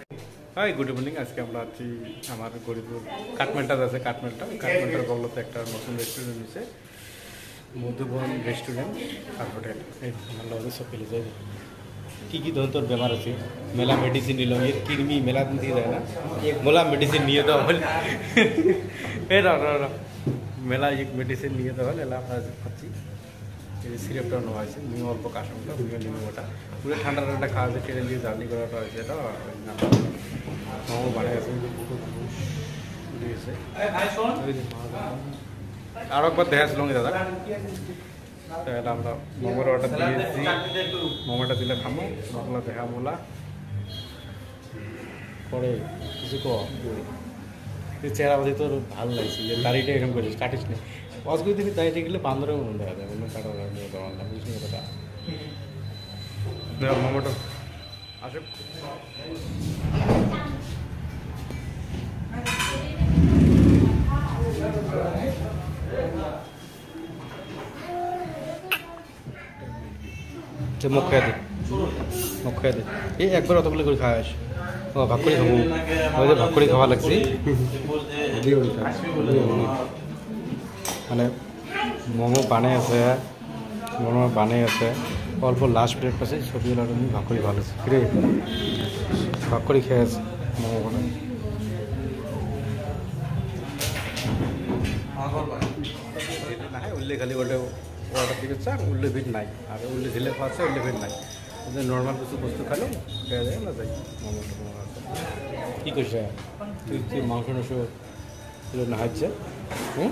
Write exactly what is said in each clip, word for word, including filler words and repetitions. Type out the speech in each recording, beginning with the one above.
High good evening. आज के আমরা আছি আমার গরিপুর কাঠমেলটাতে আছে। কাঠমেলটা কাঠমেলটার বগলতে একটা নতুন রেস্টুরেন্ট হয়েছে, মধুবন রেস্টুরেন্ট আর হোটেল। এই ভালো হবে সব পেলে যাবে। কী কী ধরনের তোর বেমার আছে? মেলা মেডিসিন নিলাম, এর কৃমি মেলা দিন দিয়ে যায় না, এক মোলা মেডিসিন নিয়ে দেওয়া হল। এই মেলা এক মেডিসিন নিয়ে দেওয়া হল। এলা আমরা খাচ্ছি, এই সিরাপটা নেওয়া হয়েছে, নিউ অল্প কাশমটা নিউ নিউ ওটা পুরো ঠান্ডা ঠান্ডা খাওয়া হয়েছে। ট্রেনে দিয়ে জার্নি করাটা হয়েছে, এটা মোমো বানাই আছে আর একবার দেখা ছিল দাদা। তাহলে আমরা মোমোর অর্ডার দিয়েছি, মোমোটা দিলে খামো, মশলা দেখা মোলা পরে কিছু কম চেহারা বাদি তোর ভালো লাগছে, যে দাড়িটা এরকম করিস কাটিস না। অসগুলো দিন দাড়িটা গেলে বান্দরের মনে দেখা যায়, অন্য কাটা না বুঝলি কথাটা। মোমোটা আসে মুখ খেয়ে দে, মুখ খেয়ে দে। এই একবার অতগুলো করে খাওয়া আস, ও ভাগ করে খাবো, ওই যে ভাগ করে খাওয়া লাগছে। মানে মোমো বানাই আছে, মোমো বানাই আছে, অল্প লাস্ট প্লেট পাশে ছবি ওলা ভাগ করে ভালো আছে। কিরে ভাগ করে খেয়ে আছে মোমো বানাই। উল্লে খালি ওটা অর্ডার দিকে চান, উল্লে ভিড় নাই। আর উল্লে ঝিলে খাওয়াচ্ছে, উল্লে ভিড় নাই। নর্মাল কিছু বস্তু খালেও খেয়ে যায় না, যাই মোমো টোমো আছে। কী করছে তুই? তুই মাংস মাংস না হচ্ছে হুম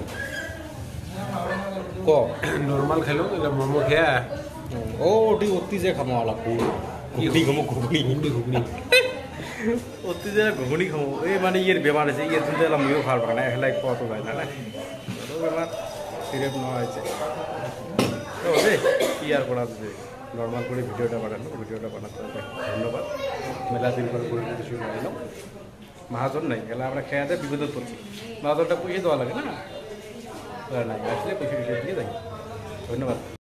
ক নর্মাল খেলো মোমো খেয়া ও ওটি অতি যে খামো আলা ঘুগনি খামো, ঘুগনি ঘুগনি ঘুগনি অতি যে ঘুগনি খামো। এই মানে ইয়ের বেমার আছে, ইয়ের চিন্তা এলাম ইয়েও খাওয়ার পারে না, এখানে কত যায় না না বেমার সিরেপ নেওয়া হয়েছে। তো হবে কি আর করা যাবে, নর্মাল করে ভিডিওটা বানানো, ভিডিওটা বানাতে হবে। ধন্যবাদ। মেলা দিন করে করে দিতে শুরু করলাম। মহাজন নাই গেলে আমরা খেয়ে দেয় বিপদে পড়ছি, মহাজনটা পয়সা দেওয়া লাগে না, নাই আসলে পয়সা টয়সা দিয়ে যাই। ধন্যবাদ।